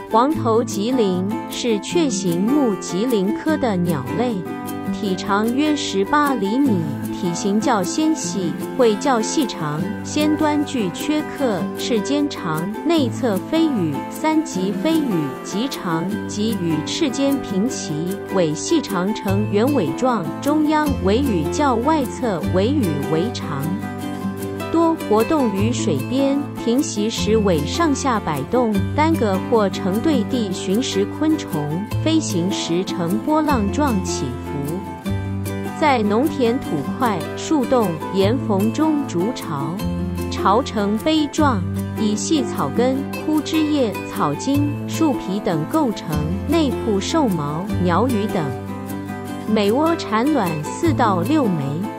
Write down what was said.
黄头吉林是雀形目吉林科的鸟类，体长约18厘米，体型较纤细，喙较细长，先端具缺刻，翅尖长，内侧飞羽，3级飞羽极长，即与翅尖平齐，尾细长呈圆尾状，中央尾羽较外侧尾羽为长。多活动于水边，停息时尾上下摆动，单个或成对地寻食昆虫，飞行时呈波浪状起伏。在农田土块、树洞、岩缝中筑巢，巢呈杯状，以细草根、枯枝叶、草茎、树皮等构成，内铺兽毛、鸟羽等。每窝产卵4到6枚。